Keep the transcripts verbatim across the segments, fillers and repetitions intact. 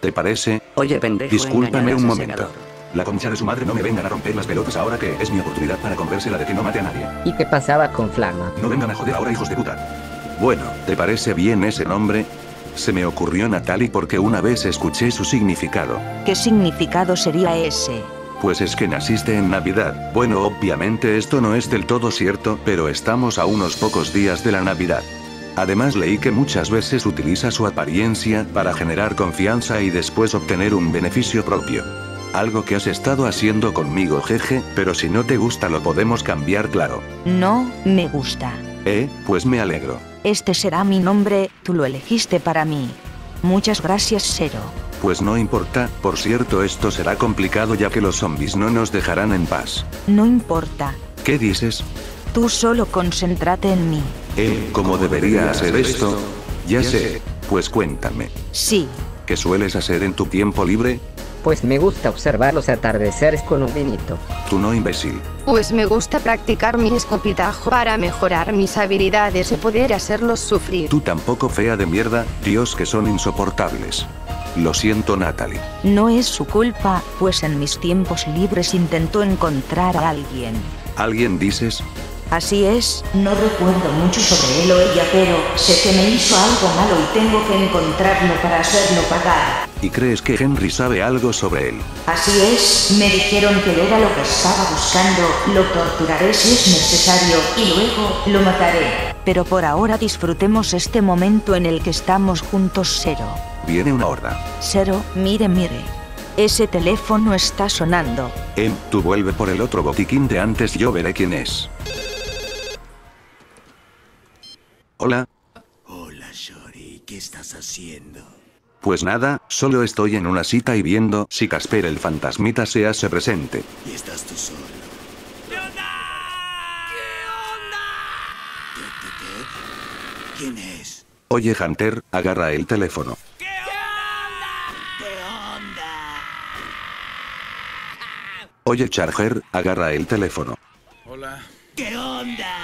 ¿te parece? Oye, pendejo. Discúlpame un engañarás a momento. segador. La concha de su madre, no me vengan a romper las pelotas ahora que es mi oportunidad para convérsela de que no mate a nadie. ¿Y qué pasaba con Flama? No vengan a joder ahora, hijos de puta. Bueno, ¿te parece bien ese nombre? Se me ocurrió Natalie porque una vez escuché su significado. ¿Qué significado sería ese? Pues es que naciste en Navidad. Bueno, obviamente esto no es del todo cierto, pero estamos a unos pocos días de la Navidad. Además leí que muchas veces utiliza su apariencia para generar confianza y después obtener un beneficio propio. Algo que has estado haciendo conmigo, jeje, pero si no te gusta lo podemos cambiar, claro. No, me gusta. Eh, pues me alegro. Este será mi nombre, tú lo elegiste para mí. Muchas gracias, Zero. Pues no importa, por cierto esto será complicado ya que los zombies no nos dejarán en paz. No importa. ¿Qué dices? Tú solo concéntrate en mí. Eh, ¿cómo debería hacer esto? Ya sé, pues cuéntame. Sí. ¿Qué sueles hacer en tu tiempo libre? Pues me gusta observar los atardeceres con un vinito. Tú no, imbécil. Pues me gusta practicar mi escopitajo para mejorar mis habilidades y poder hacerlos sufrir. Tú tampoco, fea de mierda, Dios que son insoportables. Lo siento, Natalie. No es su culpa, pues en mis tiempos libres intentó encontrar a alguien. ¿Alguien dices? Así es, no recuerdo mucho sobre él o ella, pero sé que me hizo algo malo y tengo que encontrarlo para hacerlo pagar. ¿Y crees que Henry sabe algo sobre él? Así es, me dijeron que él era lo que estaba buscando, lo torturaré si es necesario y luego lo mataré. Pero por ahora disfrutemos este momento en el que estamos juntos, Zero. Viene una horda. Zero, mire, mire. Ese teléfono está sonando. Em, tú vuelve por el otro botiquín de antes, yo veré quién es. Hola. Hola, Shori, ¿qué estás haciendo? Pues nada, solo estoy en una cita y viendo si Casper el fantasmita se hace presente. ¿Y estás tú solo? ¿Qué onda? ¿Qué onda? ¿Qué, qué, qué? ¿Quién es? Oye, Hunter, agarra el teléfono. ¿Qué onda? ¿Qué onda? Oye, Charger, agarra el teléfono. Hola. ¿Qué onda?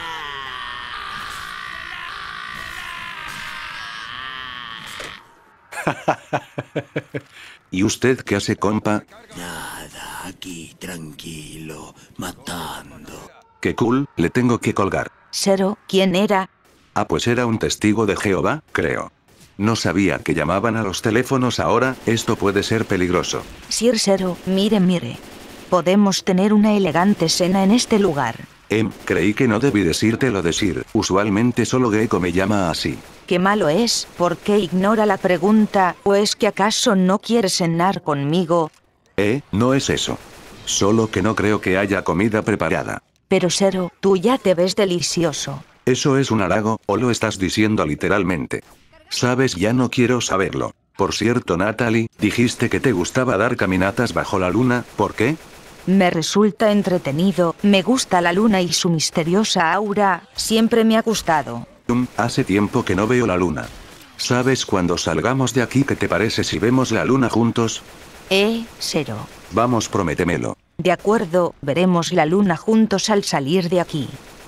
¿Y usted qué hace, compa? Nada, aquí, tranquilo, matando. Qué cool, le tengo que colgar. Zero, ¿quién era? Ah, pues era un testigo de Jehová, creo. No sabía que llamaban a los teléfonos ahora, esto puede ser peligroso. Sir Zero, mire, mire. Podemos tener una elegante cena en este lugar. Em, creí que no debí decírtelo decir, usualmente solo Gecko me llama así. Qué malo es, ¿por qué ignora la pregunta? ¿O es que acaso no quiere cenar conmigo? Eh, no es eso. Solo que no creo que haya comida preparada. Pero Zero, tú ya te ves delicioso. ¿Eso es un halago, o lo estás diciendo literalmente? Sabes, ya no quiero saberlo. Por cierto, Natalie, dijiste que te gustaba dar caminatas bajo la luna, ¿por qué? Me resulta entretenido, me gusta la luna y su misteriosa aura, siempre me ha gustado. Um, hace tiempo que no veo la luna. ¿Sabes cuando salgamos de aquí qué te parece si vemos la luna juntos? Eh, Zero. Vamos, prométemelo. De acuerdo, veremos la luna juntos al salir de aquí.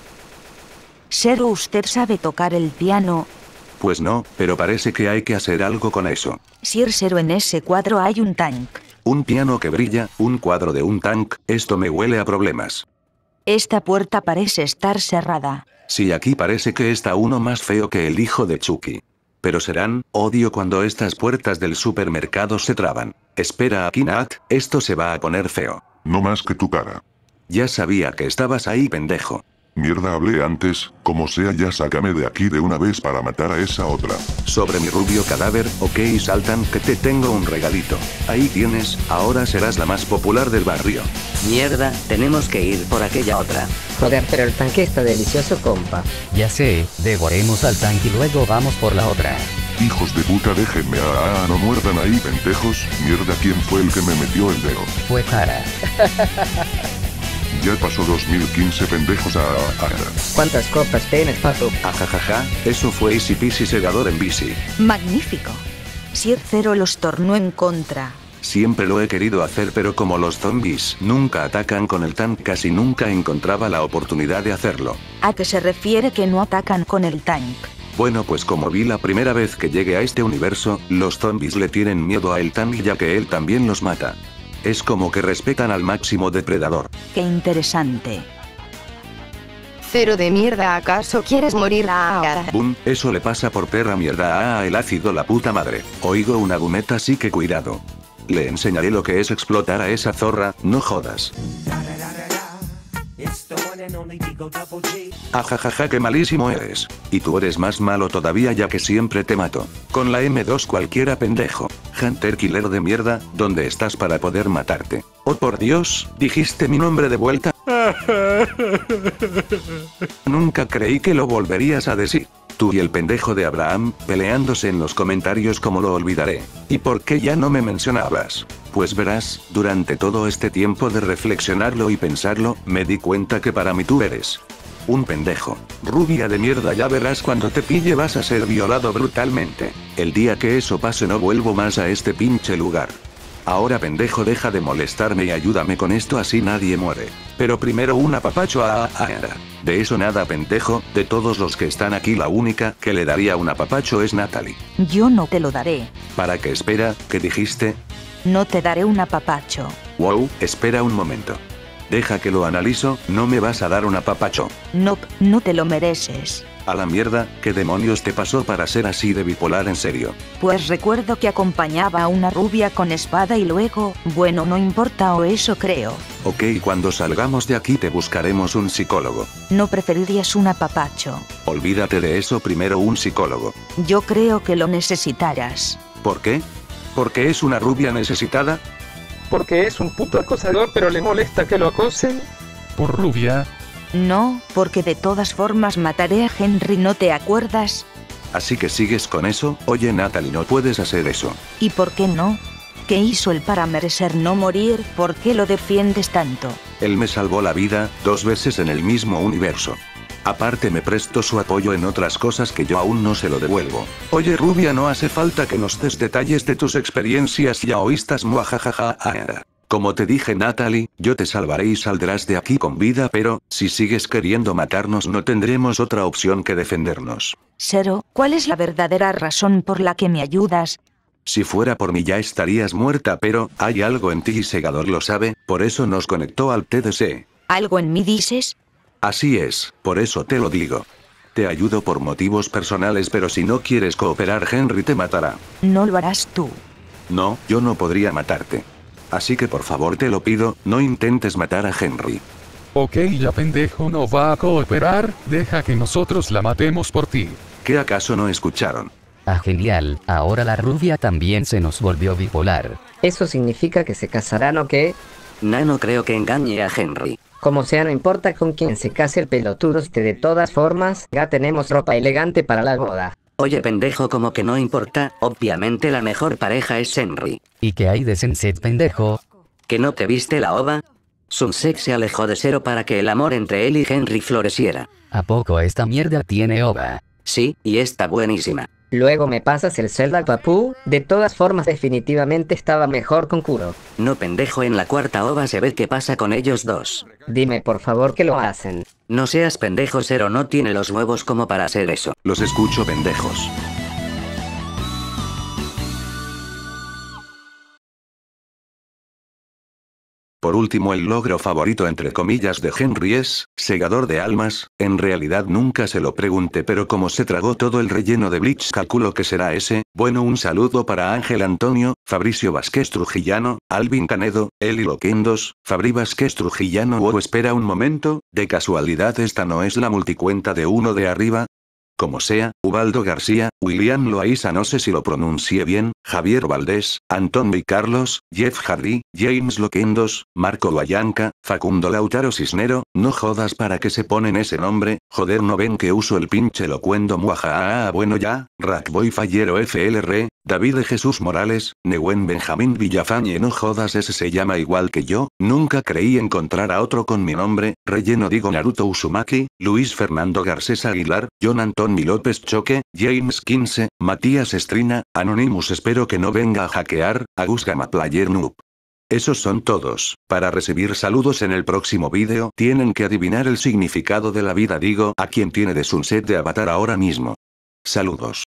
Zero, ¿usted sabe tocar el piano? Pues no, pero parece que hay que hacer algo con eso. Sir Zero, en ese cuadro hay un tank. Un piano que brilla, un cuadro de un tank, esto me huele a problemas. Esta puerta parece estar cerrada. Sí, aquí parece que está uno más feo que el hijo de Chucky. Pero serán, odio cuando estas puertas del supermercado se traban. Espera aquí, Nat, esto se va a poner feo. No más que tu cara. Ya sabía que estabas ahí, pendejo. Mierda, hablé antes, como sea ya sácame de aquí de una vez para matar a esa otra. Sobre mi rubio cadáver, ok, Saltan, que te tengo un regalito. Ahí tienes, ahora serás la más popular del barrio. Mierda, tenemos que ir por aquella otra. Joder, pero el tanque está delicioso, compa. Ya sé, devoremos al tanque y luego vamos por la otra. Hijos de puta, déjenme a... Ah, no muerdan ahí, pendejos. Mierda, ¿quién fue el que me metió el dedo? Fue Cara. Ya pasó dos mil quince, pendejos. Ah, ah, ah. ¿Cuántas copas tienes, papu? Ajajaja, eso fue easy peasy segador en bici. Magnífico. Sir Zero los tornó en contra. Siempre lo he querido hacer, pero como los zombies nunca atacan con el tank, casi nunca encontraba la oportunidad de hacerlo. ¿A qué se refiere que no atacan con el tank? Bueno, pues como vi la primera vez que llegué a este universo, los zombies le tienen miedo a el Tang ya que él también los mata. Es como que respetan al máximo depredador. Qué interesante. Cero de mierda, ¿acaso quieres morir? Ah, Boom, eso le pasa por perra mierda a el ácido la puta madre. Oigo una gumeta, así que cuidado. Le enseñaré lo que es explotar a esa zorra, no jodas. Ajajaja, qué malísimo eres. Y tú eres más malo todavía ya que siempre te mato. Con la eme dos cualquiera pendejo. Hunter killer de mierda, ¿dónde estás para poder matarte? Oh por Dios, ¿dijiste mi nombre de vuelta? Nunca creí que lo volverías a decir. Tú y el pendejo de Abraham, peleándose en los comentarios, como lo olvidaré. ¿Y por qué ya no me mencionabas? Pues verás, durante todo este tiempo de reflexionarlo y pensarlo, me di cuenta que para mí tú eres un pendejo. Rubia de mierda, ya verás cuando te pille vas a ser violado brutalmente. El día que eso pase no vuelvo más a este pinche lugar. Ahora pendejo, deja de molestarme y ayúdame con esto, así nadie muere. Pero primero un apapacho a... a, a. De eso nada pendejo, de todos los que están aquí la única que le daría un apapacho es Natalie. Yo no te lo daré. ¿Para qué? Espera, ¿qué dijiste? No te daré un apapacho. Wow, espera un momento. Deja que lo analizo, no me vas a dar un apapacho. No, no te lo mereces. A la mierda, ¿qué demonios te pasó para ser así de bipolar en serio? Pues recuerdo que acompañaba a una rubia con espada y luego, bueno, no importa, o eso creo. Ok, cuando salgamos de aquí te buscaremos un psicólogo. ¿No preferirías un apapacho? Olvídate de eso, primero un psicólogo. Yo creo que lo necesitarás. ¿Por qué? ¿Porque es una rubia necesitada? Porque es un puto acosador pero le molesta que lo acosen. ¿Por rubia? No, porque de todas formas mataré a Henry, ¿no te acuerdas? Así que sigues con eso. Oye Natalie, no puedes hacer eso. ¿Y por qué no? ¿Qué hizo él para merecer no morir? ¿Por qué lo defiendes tanto? Él me salvó la vida, dos veces en el mismo universo. Aparte me prestó su apoyo en otras cosas que yo aún no se lo devuelvo. Oye rubia, no hace falta que nos des detalles de tus experiencias yaoístas, muajajaja. Como te dije Natalie, yo te salvaré y saldrás de aquí con vida, pero, si sigues queriendo matarnos no tendremos otra opción que defendernos. Zero, ¿cuál es la verdadera razón por la que me ayudas? Si fuera por mí ya estarías muerta, pero, hay algo en ti y Segador lo sabe, por eso nos conectó al T D C. ¿Algo en mí dices? Así es, por eso te lo digo. Te ayudo por motivos personales, pero si no quieres cooperar Henry te matará. No lo harás tú. No, yo no podría matarte. Así que por favor te lo pido, no intentes matar a Henry. Ok, ya pendejo no va a cooperar, deja que nosotros la matemos por ti. ¿Qué acaso no escucharon? Ah, genial, ahora la rubia también se nos volvió bipolar. ¿Eso significa que se casarán o qué? No, no creo que engañe a Henry. Como sea, no importa con quién se case el pelotudo este, de todas formas, ya tenemos ropa elegante para la boda. Oye pendejo, como que no importa, obviamente la mejor pareja es Henry. ¿Y qué hay de Sunset, pendejo? ¿Que no te viste la ova? Sunset se alejó de Zero para que el amor entre él y Henry floreciera. ¿A poco esta mierda tiene ova? Sí, y está buenísima. Luego me pasas el Zelda, papú. De todas formas definitivamente estaba mejor con Kuro. No pendejo, en la cuarta ova se ve qué pasa con ellos dos. Dime por favor que lo hacen. No seas pendejo, Zero no tiene los huevos como para hacer eso. Los escucho pendejos. Por último, el logro favorito entre comillas de Henry es, segador de almas. En realidad nunca se lo pregunté, pero como se tragó todo el relleno de Bleach calculo que será ese. Bueno, un saludo para Ángel Antonio, Fabricio Vázquez Trujillano, Alvin Canedo, Eli Loquendos, Fabri Vázquez Trujillano. Oh, espera un momento, de casualidad esta no es la multicuenta de uno de arriba. Como sea, Ubaldo García, William Loaiza, no sé si lo pronuncié bien, Javier Valdés, Antón y Carlos, Jeff Hardy, James Loquendos, Marco Guayanca, Facundo Lautaro Cisnero. No jodas, ¿para qué se ponen ese nombre? Joder, ¿no ven que uso el pinche locuendo? Muaja. Ah, bueno ya, Rackboy Fallero F L R, David de Jesús Morales, Neuen Benjamín Villafañe. No jodas, ese se llama igual que yo. Nunca creí encontrar a otro con mi nombre, relleno, digo Naruto Uzumaki, Luis Fernando Garcés Aguilar, John Antón López Choque, James quince, Matías Estrina, Anonymous. Espero que no venga a hackear, Agus Gama Player Noob. Esos son todos. Para recibir saludos en el próximo vídeo, tienen que adivinar el significado de la vida, digo, a quien tiene de Sunset de Avatar ahora mismo. Saludos.